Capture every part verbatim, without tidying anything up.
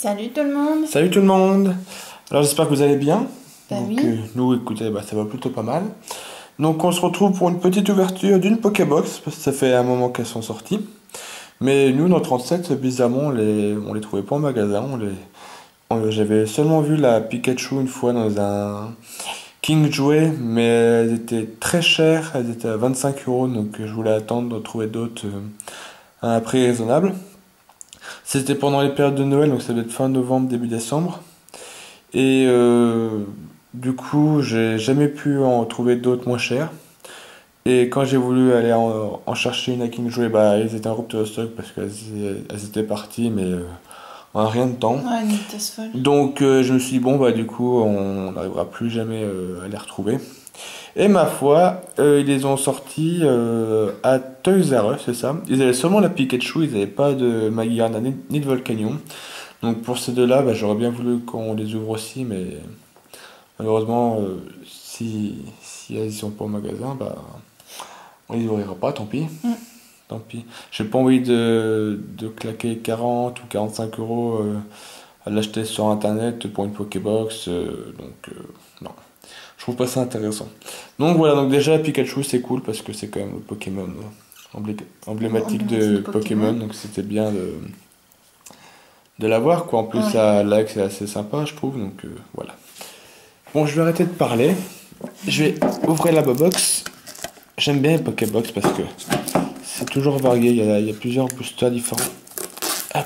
Salut tout le monde. Salut tout le monde. Alors j'espère que vous allez bien. Bah Donc, oui. euh, nous, écoutez, bah, ça va plutôt pas mal. Donc on se retrouve pour une petite ouverture d'une Pokébox, parce que ça fait un moment qu'elles sont sorties. Mais nous, notre trente-sept, bizarrement, on les, on les trouvait pas en magasin. On les, on- j'avais seulement vu la Pikachu une fois dans un King Jouet, mais elles étaient très chères. Elles étaient à vingt-cinq euros, donc euh, je voulais attendre de trouver d'autres euh, à un prix raisonnable. C'était pendant les périodes de Noël, donc ça devait être fin novembre, début décembre. Et euh, du coup, j'ai jamais pu en trouver d'autres moins chères. Et quand j'ai voulu aller en, en chercher une à King Jouet, bah, ils étaient en rupture de stock parce qu'elles elles étaient parties, mais euh, en rien de temps. Ouais, une vitesse folle. Donc euh, je me suis dit, bon, bah du coup, on n'arrivera plus jamais euh, à les retrouver. Et ma foi, euh, ils les ont sortis euh, à Toys R Us, c'est ça. Ils avaient seulement la Pikachu, ils n'avaient pas de Magikarp ni, ni de Volcanion. Donc pour ces deux-là, bah, j'aurais bien voulu qu'on les ouvre aussi, mais malheureusement, euh, si, si elles ne sont pas au magasin, bah, on les ouvrira pas, tant pis. Mm. Tant pis. J'ai pas envie de, de claquer quarante ou quarante-cinq euros euh, à l'acheter sur internet pour une Pokébox. euh, donc euh, non, je trouve pas ça intéressant. Donc voilà, donc déjà Pikachu c'est cool parce que c'est quand même le Pokémon euh, emblé- emblématique de Emblématique de Pokémon, Pokémon. donc c'était bien de, de l'avoir quoi. En plus, Ouais. ça like c'est assez sympa, je trouve. Donc euh, voilà. Bon, je vais arrêter de parler. Je vais ouvrir la box. J'aime bien les Pokébox parce que c'est toujours varié. Il y a, il y a plusieurs boosters différents. Hop.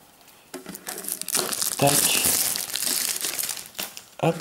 Tac. Hop.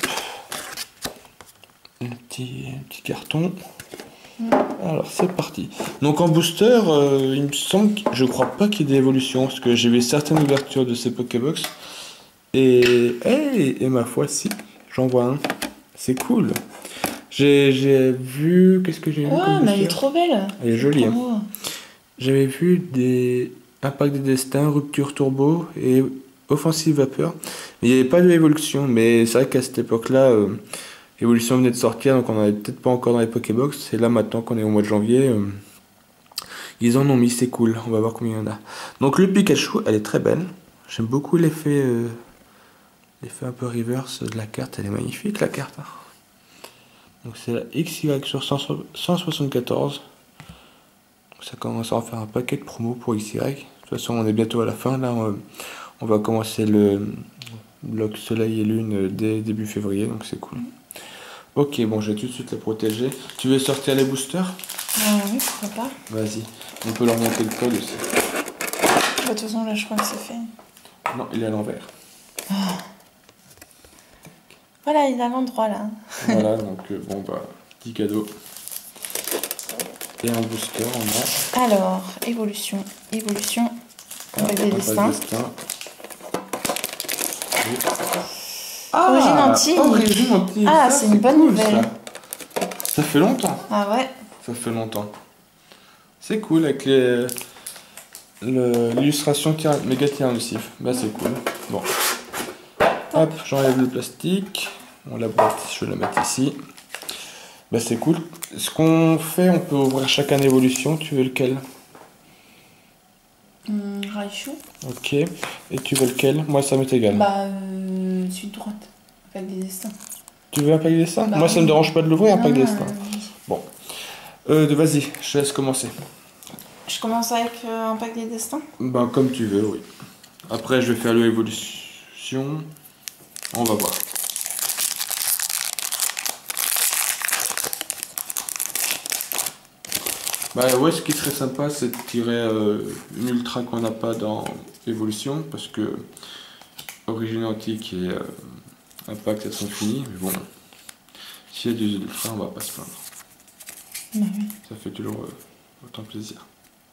Un petit, un petit carton. Alors c'est parti. Donc en booster, euh, il me semble, que, je crois pas qu'il y ait d'évolution parce que j'ai vu certaines ouvertures de ces Pokébox et hey, et ma foi si, j'en vois un. C'est cool. J'ai j'ai vu, qu'est-ce que j'ai vu Ouais, comme mais elle est booster? trop belle. Elle est jolie. Hein. Oh. J'avais vu des Impact des Destins, Rupture Turbo et Offensive Vapeur. Mais il n'y avait pas de évolution. Mais c'est vrai qu'à cette époque-là, euh, l'évolution venait de sortir, donc on n'avait peut-être pas encore dans les Pokébox. Et là, maintenant qu'on est au mois de janvier, euh, ils en ont mis, c'est cool. On va voir combien il y en a. Donc le Pikachu, elle est très belle. J'aime beaucoup l'effet euh, l'effet un peu reverse de la carte. Elle est magnifique, la carte. Hein. Donc c'est la X Y sur cent soixante-quatorze. Ça commence à en faire un paquet de promos pour X Y. De toute façon, on est bientôt à la fin. Là, on, on va commencer le bloc Soleil et Lune dès début février, donc c'est cool. Ok, bon, je vais tout de suite la protéger. Tu veux sortir les boosters? Ah oui, pourquoi pas. Vas-y. On peut leur monter le code aussi. Bah, de toute façon, là, je crois que c'est fait. Non, il est à l'envers. Voilà, il est à l'endroit, là. Voilà, donc euh, bon, bah, petit cadeau. Et un booster, on a. Alors, évolution. Évolution. Avec des un destins. destin. Et- Origine anti. Origine anti. Ah, Ça, c'est une bonne cool, nouvelle. Ça. Ça fait longtemps. Ah ouais. Ça fait longtemps. C'est cool avec les le- l'illustration tyra- méga tyrannicif. Bah c'est cool. Bon. Hop, j'enlève le plastique. Bon, la boîte, je vais la mettre ici. Bah c'est cool. Ce qu'on fait, on peut ouvrir chacun évolution. Tu veux lequel? Hum, Raichu. Ok. Et tu veux lequel? Moi ça m'est égal. Bah, euh, suite droite. Avec des destins. Tu veux un pack des destins? Bah, Moi ça me dérange pas de l'ouvrir, un Non, pack des non, destins. euh, Bon. Euh, de- vas-y, je te laisse commencer. Je commence avec euh, un pack des destins. Bah comme tu veux, oui. Après je vais faire l'évolution. On va voir. Bah ouais, ce qui serait sympa, c'est de tirer euh, une ultra qu'on n'a pas dans Evolution, parce que Origine Antique et euh, Impact, elles sont finies, mais bon, s'il y a des ultras, on va pas se plaindre. Bah oui. Ça fait toujours euh, autant plaisir.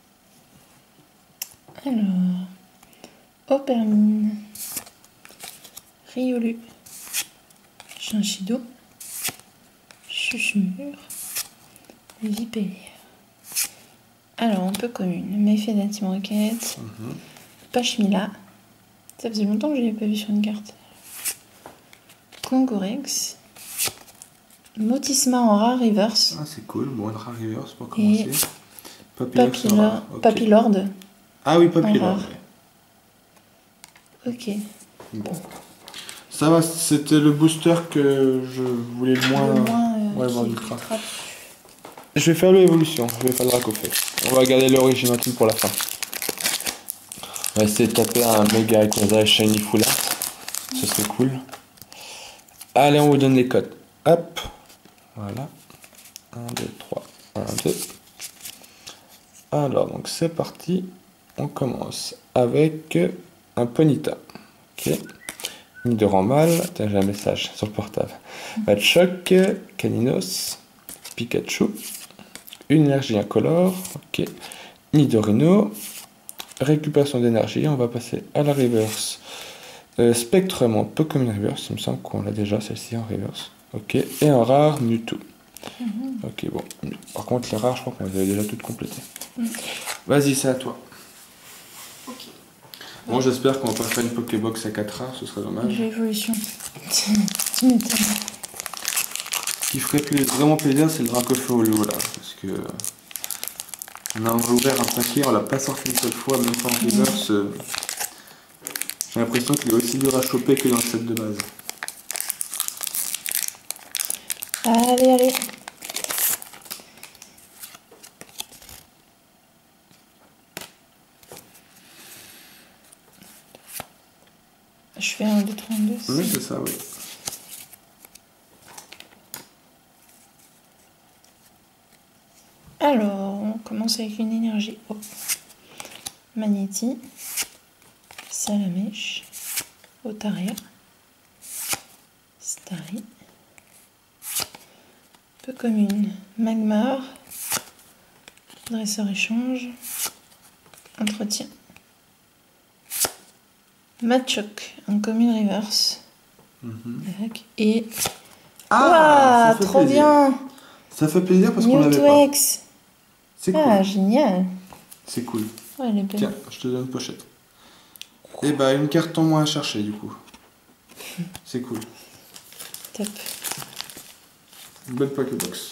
Alors, Opermine, Riolu, Chinchido, Chuchemure, Vipère. Alors, on peut commune, Méphédate Roquette, Mhm. Pachmila. Ça faisait longtemps que je l'avais pas vu sur une carte. Congorex, Motisma en rare reverse, Ah c'est cool, bon, une rare reverse pour Et commencer. Papillox en Papilor- rare, ok. Papilord. Ah oui, Papilord. rare. Ok. Bon. Ça va, c'était le booster que je voulais le moins, Le moins, euh, ouais, qui voir est d'ultra. ultra. Je vais faire l'évolution, je vais faire le Dracofeu. On va garder l'origine team pour la fin. On va essayer de taper un méga Rayquaza Shiny Full Art. Ce serait cool. Allez, on vous donne les codes. Hop. Voilà. un, deux, trois. un, deux. Alors, donc c'est parti. On commence avec un Ponyta. Ok. Nidoran t'as un message sur le portable. Machoc, Caninos, Pikachu, une énergie incolore, ok. Nidorino, récupération d'énergie, on va passer à la reverse. Euh, Spectrum en Pokémon reverse, il me semble qu'on l'a déjà celle-ci en reverse. Ok, et un rare Mewtwo. Mm-hmm. Ok, bon. Par contre, les rares, je crois qu'on les avait déjà toutes complétées. Mm. Vas-y, c'est à toi. Ok. Bon, j'espère qu'on va pas faire une Pokébox à quatre rares, ce serait dommage. J'ai évolution. Tu m'étonnes. Ce qui ferait vraiment plaisir, c'est le Dracofeu au lot là. Parce que. On a ouvert un paquet, on l'a pas sorti une seule fois, même pas en reverse. Mmh. J'ai l'impression qu'il est aussi dur à choper que dans le set de base. Allez, allez. Je fais un, deux, trois, un, deux. Oui, c'est ça, oui. Alors, on commence avec une énergie. Oh. Magnéti, Salamèche, Otaria, Starry, peu commune, Magmar, Dresseur échange, Entretien, Machoc, un commune reverse, mm-hmm. et ah, wow, trop plaisir. Bien. Ça fait plaisir parce qu'on l'avait pas. C'est cool. Ah, génial. C'est cool. Ouais, elle est belle. Tiens, je te donne une pochette. Et bah, une carte en moins à chercher, du coup. C'est cool. Top. Une belle Pokébox.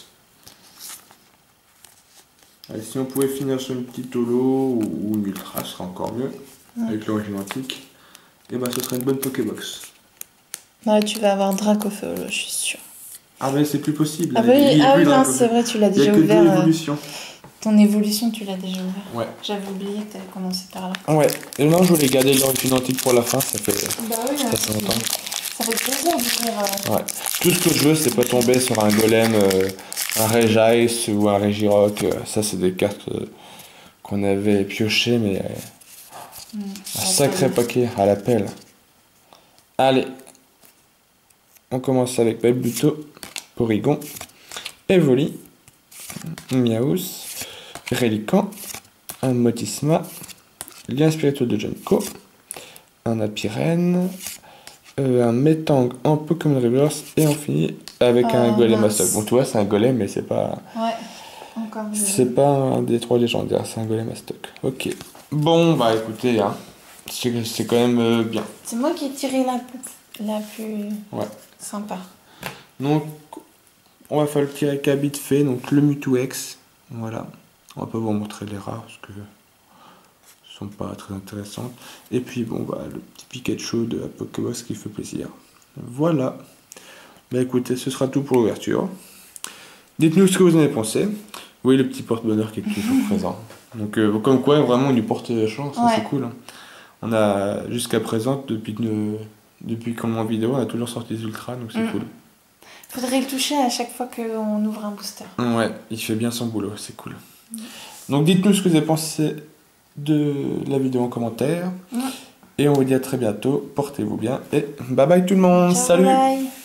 Allez, si on pouvait finir sur une petite holo ou une ultra, ce serait encore mieux. Ouais. Avec l'origine antique. Et bah, ce serait une bonne Pokébox. Là, tu vas avoir Dracofeu, je suis sûre. Ah, mais c'est plus possible. Ah, bah oui, ah oui non, c'est vrai, tu l'as déjà ouvert. Il y a que deux évolutions. Euh, ton évolution, tu l'as déjà ouvert. Ouais. J'avais oublié que tu avais commencé par là. Ouais. Et non, je voulais garder l'origine antique pour la fin, ça fait, bah oui, ça fait longtemps. Ça fait plaisir d'ouvrir. Euh... Ouais. Tout ce que je veux, c'est pas tomber sur un golem, euh, un Regice ou un Regirock. Euh, ça, c'est des cartes euh, qu'on avait piochées, mais euh, mmh, un sacré paquet à la pelle. Allez. On commence avec Bulbato, Porygon, Evoli, Miaus, Relican, un Motisma, Lien spirituel de Junko, un Apirène, euh, un Metang en Pokémon Reverse et on finit avec oh, un Golem Mastoc. Bon, tu vois, c'est un Golem, mais c'est pas. Ouais, encore. C'est pas un des trois légendaires, c'est un Golem Mastoc. Ok. Bon, bah écoutez, hein, c'est quand même euh, bien. C'est moi qui ai tiré la plus, la plus ouais. sympa. Donc, on va faire le petit récap vite fait. Donc, le Mewtwo X, voilà. On va pas vous montrer les rares parce que sont pas très intéressantes. Et puis, bon, bah, le petit Pikachu de la Pokébox qui fait plaisir. Voilà. Bah, écoutez, ce sera tout pour l'ouverture. Dites-nous ce que vous en avez pensé. Oui, le petit porte-bonheur qui est toujours présent. Donc, euh, comme quoi, vraiment, on lui porte chance. Ouais. C'est cool. Hein. On a, jusqu'à présent, depuis, ne, depuis qu'on est en vidéo, on a toujours sorti des ultras, donc c'est mmh. cool. Faudrait le toucher à chaque fois qu'on ouvre un booster. Ouais, il fait bien son boulot, c'est cool. Mmh. Donc dites-nous ce que vous avez pensé de la vidéo en commentaire. Mmh. Et on vous dit à très bientôt. Portez-vous bien et bye bye tout le monde. Ciao, salut. Bye.